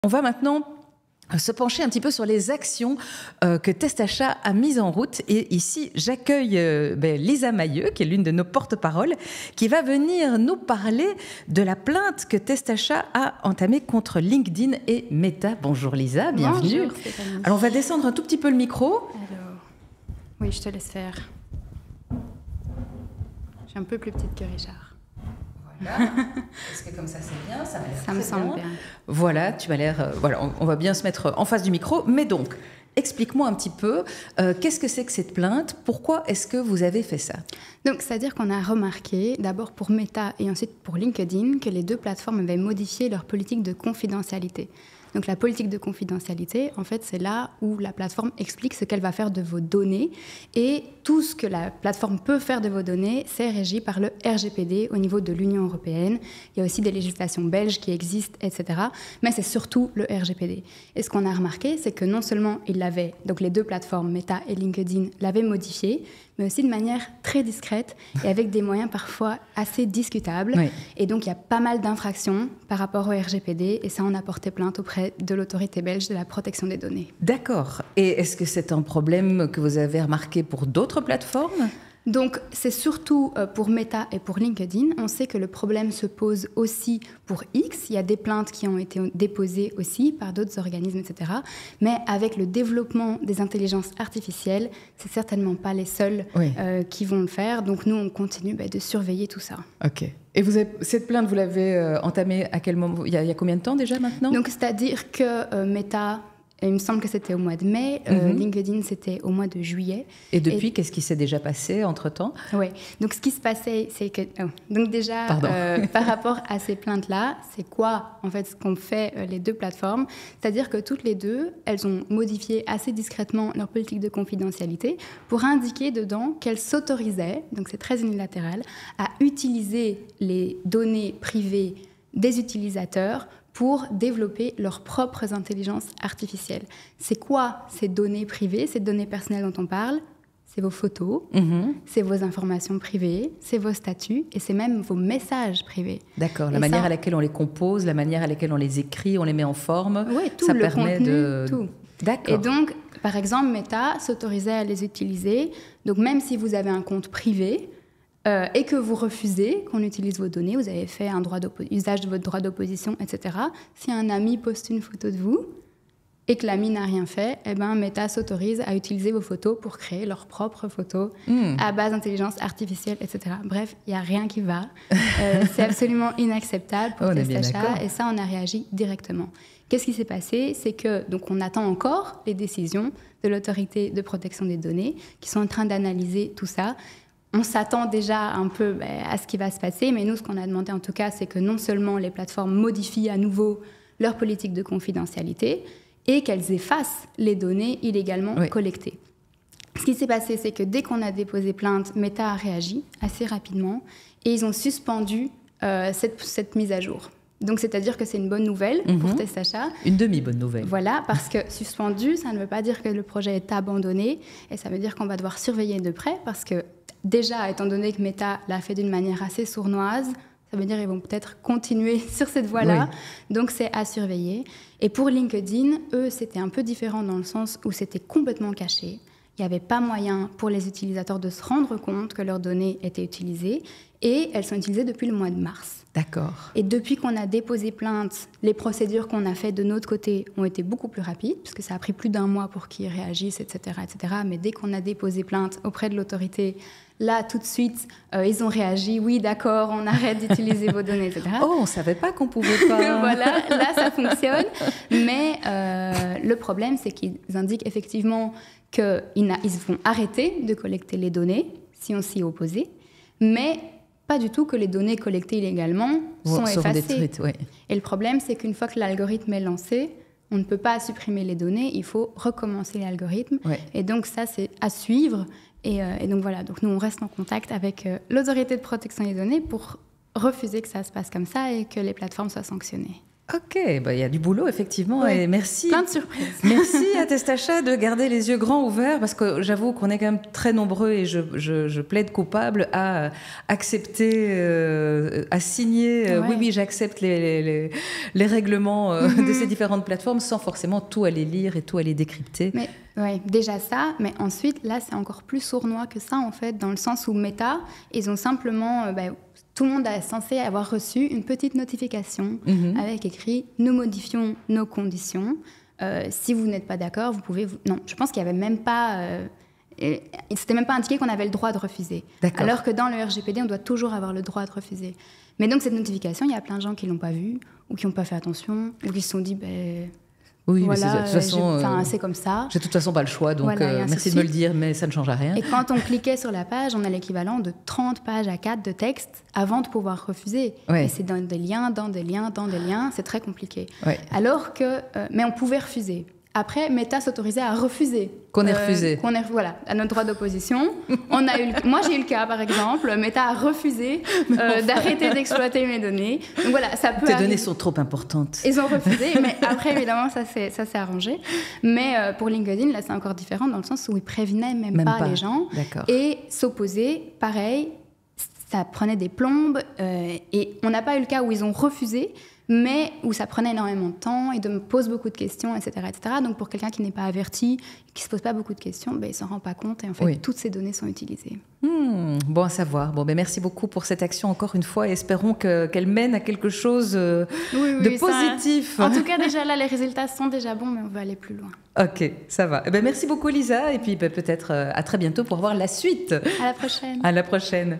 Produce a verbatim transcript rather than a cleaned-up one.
On va maintenant se pencher un petit peu sur les actions euh, que TestAchat a mises en route. Et ici, j'accueille euh, ben, Lisa Mailleux, qui est l'une de nos porte-paroles, qui va venir nous parler de la plainte que TestAchat a entamée contre LinkedIn et Meta. Bonjour Lisa, bienvenue. Bonjour Stéphanie. Alors on va descendre un tout petit peu le micro. Alors, oui, je te laisse faire. Je suis un peu plus petite que Richard. Voilà. Est-ce que comme ça c'est bien? Ça, ça me semble bien. Voilà, tu as l'air. Euh, voilà, on, on va bien se mettre en face du micro. Mais donc, explique-moi un petit peu, euh, qu'est-ce que c'est que cette plainte? Pourquoi est-ce que vous avez fait ça? Donc, c'est-à-dire qu'on a remarqué, d'abord pour Meta et ensuite pour LinkedIn, que les deux plateformes avaient modifié leur politique de confidentialité. Donc la politique de confidentialité, en fait, c'est là où la plateforme explique ce qu'elle va faire de vos données. Et tout ce que la plateforme peut faire de vos données, c'est régi par le R G P D au niveau de l'Union européenne. Il y a aussi des législations belges qui existent, et cetera. Mais c'est surtout le R G P D. Et ce qu'on a remarqué, c'est que non seulement ils l'avaient, donc les deux plateformes, Meta et LinkedIn, l'avaient modifié, mais aussi de manière très discrète et avec des moyens parfois assez discutables. Oui. Et donc, il y a pas mal d'infractions par rapport au R G P D et ça, on a porté plainte auprès de l'autorité belge de la protection des données. D'accord. Et est-ce que c'est un problème que vous avez remarqué pour d'autres plateformes ? Donc, c'est surtout pour Meta et pour LinkedIn. On sait que le problème se pose aussi pour X. Il y a des plaintes qui ont été déposées aussi par d'autres organismes, et cetera. Mais avec le développement des intelligences artificielles, c'est certainement pas les seuls oui. euh, qui vont le faire. Donc, nous, on continue bah, de surveiller tout ça. OK. Et vous avez, cette plainte, vous l'avez euh, entamée à quel moment? il y, a, il y a combien de temps déjà maintenant? Donc, c'est-à-dire que euh, Meta... Il me semble que c'était au mois de mai. Euh, mm-hmm. LinkedIn, c'était au mois de juillet. Et depuis, et... qu'est-ce qui s'est déjà passé entre-temps? Oui. Donc, ce qui se passait, c'est que... Oh. Donc, déjà, euh, par rapport à ces plaintes-là, c'est quoi, en fait, ce qu'ont fait euh, les deux plateformes? C'est-à-dire que toutes les deux, elles ont modifié assez discrètement leur politique de confidentialité pour indiquer dedans qu'elles s'autorisaient, donc c'est très unilatéral, à utiliser les données privées des utilisateurs pour développer leurs propres intelligences artificielles. C'est quoi ces données privées, ces données personnelles dont on parle? C'est vos photos, mm-hmm. c'est vos informations privées, c'est vos statuts et c'est même vos messages privés. D'accord, la et manière ça... à laquelle on les compose, la manière à laquelle on les écrit, on les met en forme, oui, tout, ça le permet contenu, de... tout. D'accord. Et donc, par exemple, Meta s'autorisait à les utiliser. Donc, même si vous avez un compte privé, Euh, et que vous refusez qu'on utilise vos données, vous avez fait un droit usage de votre droit d'opposition, et cetera. Si un ami poste une photo de vous et que l'ami n'a rien fait, eh ben, Meta s'autorise à utiliser vos photos pour créer leurs propres photos mmh. à base d'intelligence artificielle, et cetera. Bref, il n'y a rien qui va. Euh, c'est absolument inacceptable pour oh, TestAchat et ça, on a réagi directement. Qu'est-ce qui s'est passé? C'est que, donc, on attend encore les décisions de l'autorité de protection des données qui sont en train d'analyser tout ça. On s'attend déjà un peu bah, à ce qui va se passer, mais nous, ce qu'on a demandé en tout cas, c'est que non seulement les plateformes modifient à nouveau leur politique de confidentialité et qu'elles effacent les données illégalement oui. collectées. Ce qui s'est passé, c'est que dès qu'on a déposé plainte, Meta a réagi assez rapidement et ils ont suspendu euh, cette, cette mise à jour. Donc, c'est-à-dire que c'est une bonne nouvelle mmh. pour TestAchat. Une demi-bonne nouvelle. Voilà, parce que suspendu, ça ne veut pas dire que le projet est abandonné et ça veut dire qu'on va devoir surveiller de près parce que déjà, étant donné que Meta l'a fait d'une manière assez sournoise, ça veut dire qu'ils vont peut-être continuer sur cette voie-là. Oui. Donc, c'est à surveiller. Et pour LinkedIn, eux, c'était un peu différent dans le sens où c'était complètement caché. Il n'y avait pas moyen pour les utilisateurs de se rendre compte que leurs données étaient utilisées. Et elles sont utilisées depuis le mois de mars. D'accord. Et depuis qu'on a déposé plainte, les procédures qu'on a faites de notre côté ont été beaucoup plus rapides, puisque ça a pris plus d'un mois pour qu'ils réagissent, et cetera, et cetera. Mais dès qu'on a déposé plainte auprès de l'autorité, là, tout de suite, euh, ils ont réagi. Oui, d'accord, on arrête d'utiliser vont données, et cetera. Oh, on ne savait pas qu'on pouvait pas. Voilà, là, ça fonctionne. Mais euh, le problème, c'est qu'ils indiquent effectivement qu'ils ils vont arrêter de collecter les données si on s'y est opposé, mais pas du tout que les données collectées illégalement sont effacées. Détruites, oui. Et le problème, c'est qu'une fois que l'algorithme est lancé, on ne peut pas supprimer les données, il faut recommencer l'algorithme. Oui. Et donc ça, c'est à suivre. Et, euh, et donc voilà, donc nous, on reste en contact avec euh, l'autorité de protection des données pour refuser que ça se passe comme ça et que les plateformes soient sanctionnées. Ok, bah, il y a du boulot effectivement Oui. et merci. Plein de surprises. Merci à Testacha de garder les yeux grands ouverts parce que j'avoue qu'on est quand même très nombreux et je, je, je plaide coupable à accepter, euh, à signer, euh, Ouais. oui, oui, j'accepte les, les, les règlements euh, Mhm. de ces différentes plateformes sans forcément tout aller lire et tout aller décrypter. Mais ouais, déjà ça, mais ensuite, là, c'est encore plus sournois que ça, en fait, dans le sens où Meta, ils ont simplement... euh, bah, tout le monde est censé avoir reçu une petite notification Mhm. avec écrit « Nous modifions nos conditions. Euh, si vous n'êtes pas d'accord, vous pouvez... Vous... » Non, je pense qu'il n'y avait même pas... Euh, et, c'était même pas indiqué qu'on avait le droit de refuser. D'accord. Alors que dans le R G P D, on doit toujours avoir le droit de refuser. Mais donc, cette notification, il y a plein de gens qui ne l'ont pas vue ou qui n'ont pas fait attention ou qui se sont dit... Ben, Oui, mais voilà, c'est, de toute façon, j'ai- euh, c'est comme ça. j'ai de toute façon pas le choix, donc Voilà, et euh, ainsi merci de de me le suite. dire, mais ça ne change à rien. Et quand on cliquait sur la page, on a l'équivalent de trente pages à quatre de texte avant de pouvoir refuser. Ouais. Et c'est dans des liens, dans des liens, dans des liens, c'est très compliqué. Ouais. Alors que, euh, mais on pouvait refuser. Après, Meta s'autorisait à refuser. Qu'on ait refusé. Qu'on ait, voilà, à notre droit d'opposition. On a eu le- moi, j'ai eu le cas, par exemple. Meta a refusé euh, d'arrêter d'exploiter mes données. Donc voilà, ça peut Tes arriver. données sont trop importantes. Ils ont refusé, mais après, évidemment, ça s'est, ça s'est arrangé. Mais euh, pour LinkedIn, là, c'est encore différent dans le sens où ils prévenaient même, Même pas, pas. les gens. D'accord. Et s'opposer, pareil, ça prenait des plombes. Euh, et on n'a pas eu le cas où ils ont refusé, mais où ça prenait énormément de temps, ils me posent beaucoup de questions, et cetera, et cetera. Donc pour quelqu'un qui n'est pas averti, qui ne se pose pas beaucoup de questions, ben, il ne s'en rend pas compte. Et en fait, Oui. toutes ces données sont utilisées. Hmm, bon à savoir. Bon, ben merci beaucoup pour cette action encore une fois et espérons que, qu'elle mène à quelque chose euh, Oui, oui, de ça- positif. En tout cas, déjà là, les résultats sont déjà bons, mais on veut aller plus loin. Ok, ça va. Eh ben, merci beaucoup Lisa et puis ben, peut-être euh, à très bientôt pour voir la suite. À la prochaine. À la prochaine.